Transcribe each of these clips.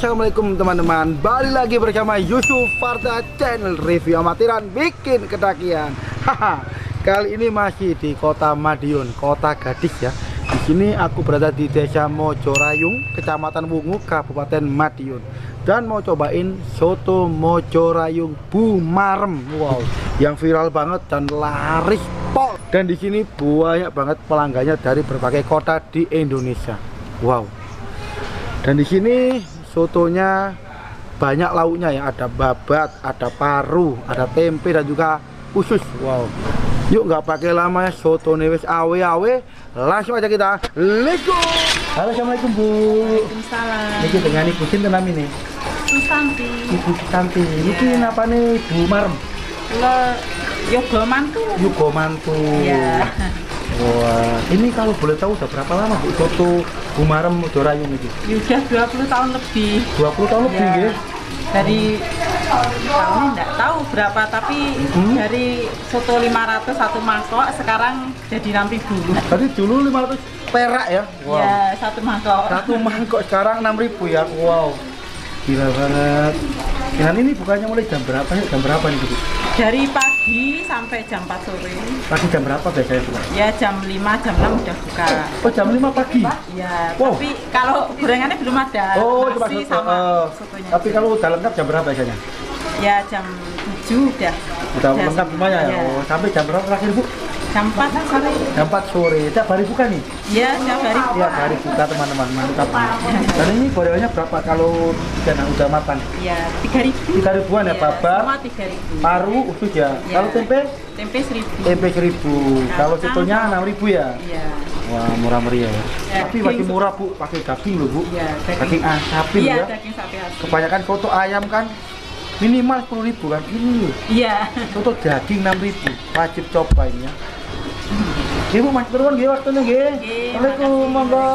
Assalamualaikum teman-teman, balik lagi bersama Yusuf Farda channel review amatiran bikin kedakian. Kali ini masih di Kota Madiun, Kota Gadis ya. Di sini aku berada di Desa Mojorayung, Kecamatan Wungu, Kabupaten Madiun, dan mau cobain soto Mojorayung Bumarem. Wow, yang viral banget dan laris pol. Dan di sini banyak banget pelanggannya dari berbagai kota di Indonesia. Wow. Dan di sini sotonya banyak lauknya ya, ada babat, ada paru, ada tempe dan juga usus. Wow. Yuk nggak pakai lama ya, soto newes awe-awe, langsung aja kita let's go. Halo, assalamualaikum Bu. Waalaikumsalam. Ini dengan Ibu Sinten nami nih? Susanti. Ibu Susanti. Ini apa nih Bu Marem? Lo yoga mantu. Yoga mantu. Ya. Wah, ini kalau boleh tahu udah berapa lama Bu soto Bumarem Mojorayung ini? Udah 20 tahun lebih. 20 tahun lebih ya? Dari tahunnya enggak tahu berapa, tapi dari soto 500 satu mangkok sekarang jadi 6.000. Tadi dulu 500 perak ya? Wow. Ya, satu mangkok. Satu mangkok sekarang 6.000 ya? Wow, gila banget. Dan ini bukannya mulai jam berapa ya? Jam berapa nih Bu? Dari pagi sampai jam 4 sore. Pagi jam berapa biasanya Bu? Ya jam 5, jam 6 udah buka. Oh, jam 5 pagi? Ya, Wow. tapi kalau gorengannya belum ada. Oh, cuma Nasi soto. sama sotonya. Tapi kalau udah lengkap jam berapa biasanya? Ya jam 7 udah. Udah lengkap semuanya ya? Ya. Oh, sampai jam berapa terakhir Bu? Jam 4 sore. Jam 4 sore. Tiap hari buka nih? Ya, tiap hari. Tiap hari buka teman-teman, mantap. Dan ini gorengannya berapa kalau udah matang? Ya, 3.000. 3.000-an ya, babat, Semua 3.000. paru, usus ya. Ya. Kalau tempe? Tempe 1.000. Tempe 1.000. Kalau sotonya 6.000 ya? Iya. Wah, murah meriah ya. Tapi Daging masih murah Bu, pakai daging loh Bu. Iya, Daging sapi Iya, ya. daging sapi asli. Kebanyakan soto ayam kan minimal 10.000 kan. Ini loh, Iya. soto daging 6.000. Wajib coba ini ya. Ibu Mas Turun nggih waktunya nggih. Assalamualaikum, monggo.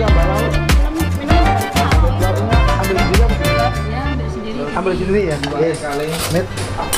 tambah lauk. Lauknya ambil sendiri apa? Ambil sendiri ya. Yes. Net.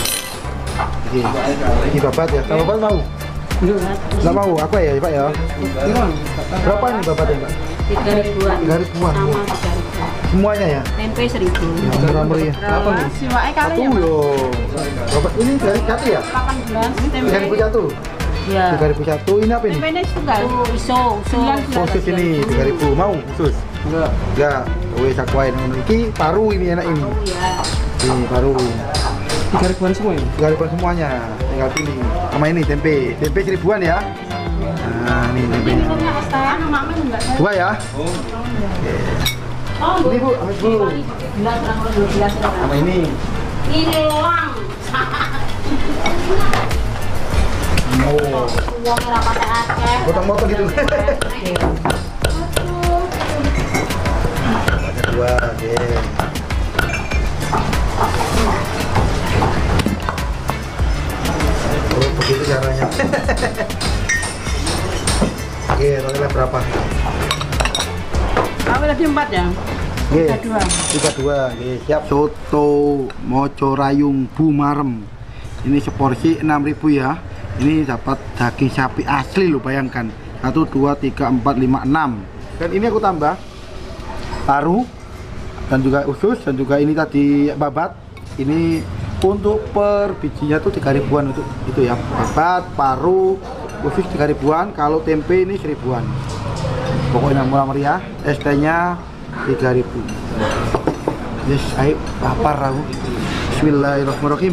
Ini babat ya. Sama babat mau? Nggak mau. Apa ya Pak ya? Berapa ini babatnya Pak? 3.000-an. 3.000-an. Sama 3.000. Semuanya ya? Tempe 1.000. Murah-murah ya. Berapa nih? Siwaknya kali ya? Yo. Babat ini dari satu ya? 18 ini tempe. 3.001. Iya. 3.001 ini apa ini? Tempe ini tunggal. Iso. Khusus ini 3.000 mau khusus? Enggak. Wes aku ae ngono iki paru ini enak ini. Iya. Ini paru. 3.000-an semua ya? 3.000 semuanya. Tinggal pilih. Sama ini tempe. Tempe 1.000-an ya. Nah, ini tempenya. Dua ya? Oke. Ini Bu, ambil dulu. Sama ini. Ini loang. Oh. Uang ora pakai akeh. Potong-potong gitu. Dua, oke. Oh, begitu caranya. Oke, totalnya berapa? Kamu tadi 4 ya? Oke, 32. 32. Oke, siap. Soto Mocorayung Bumarem. Ini seporsi 6.000 ya. Ini dapat daging sapi asli loh, bayangkan. 1 2 3 4 5 6. Dan ini aku tambah paru dan juga usus dan juga ini tadi babat. Ini untuk per bijinya tuh 3.000-an itu ya. Babat, paru, usus 3.000-an, kalau tempe ini 1.000-an. Pokoknya murah meriah. ST-nya 3.000. Yes, ayo lapar aku. Bismillahirrahmanirrahim.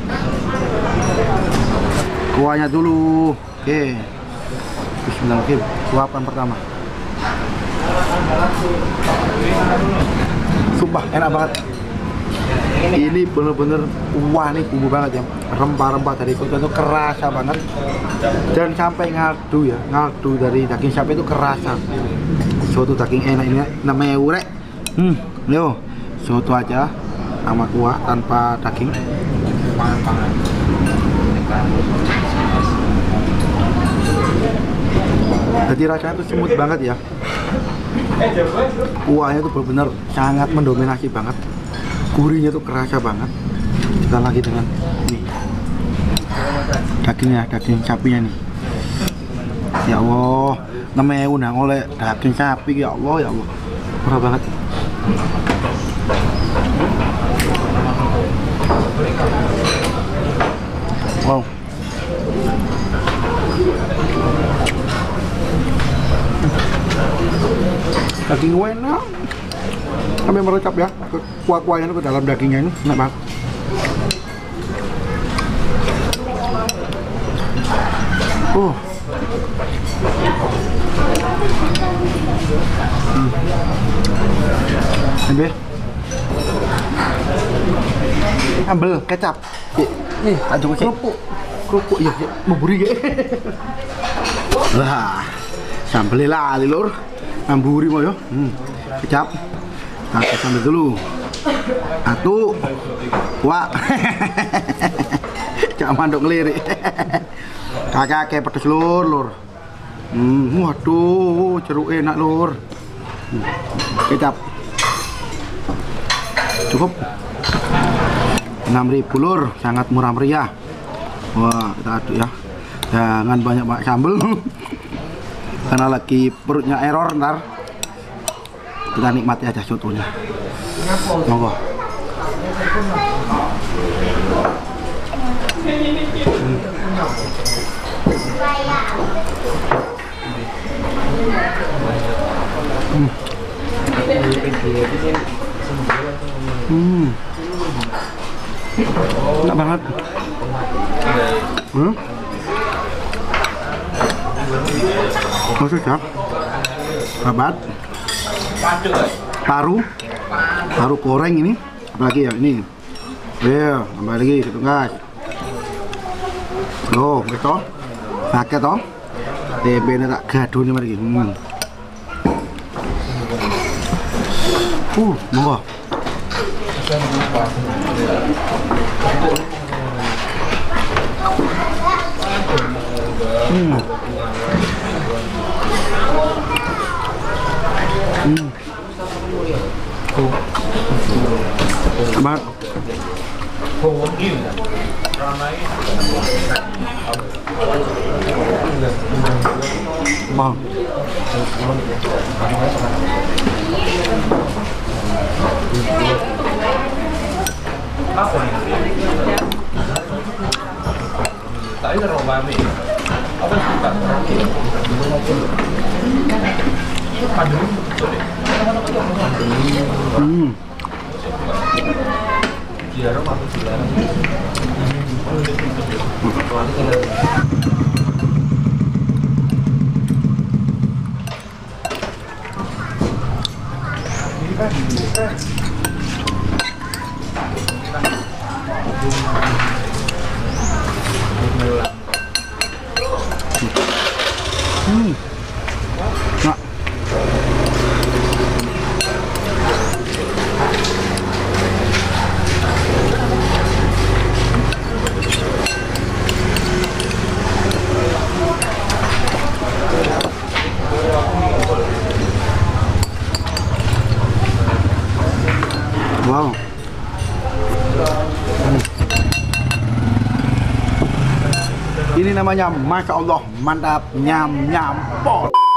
Kuahnya dulu. Oke. Bismillahirrahmanirrahim. Suapan pertama. Sumpah enak banget. Ini bener-bener wah nih bumbu banget ya. Rempah-rempah dari soto itu kerasa banget. Dan sampai ngaldu ya. Ngaldu dari daging sapi itu kerasa. Soto daging enak ini namanya urek. Yo, soto aja sama kuah tanpa daging. Jadi rasanya tuh semut banget ya. Kuahnya tuh benar-benar sangat mendominasi banget. Gurihnya tuh kerasa banget. Kita lagi dengan ini dagingnya, daging sapinya nih. Ya Allah, namanya undang oleh daging sapi ya Allah, ya Allah. Murah banget. Wow. Daging enak sampai merekap ya, kuah-kuahnya itu ke dalam dagingnya ini enak banget. Tempe ambel kecap nih ada kerupuk iya memburi ya. Lah sambel lali lur amburi mau yo. Kecap kita sambel dulu atu wah. Cak mandok ngelirik. Kakak kayak pedes lur. Waduh jeruk enak lur. Kecap cukup 6.000 lur, sangat murah meriah. Wah kita aduk ya, jangan banyak-banyak sambel karena lagi perutnya error. Ntar kita nikmati aja sotonya. Monggo. Enak banget. Maksud ya? Babat, paru goreng ini, apalagi ya ini. Ya, tambah lagi gitu guys. Loh, gitu. Pakai toh. Tempe ini tak gaduh nih lagi. Monggo. Banget. Bang. Nah. Wow. Ini namanya Masya Allah, mantap, nyam nyam pot.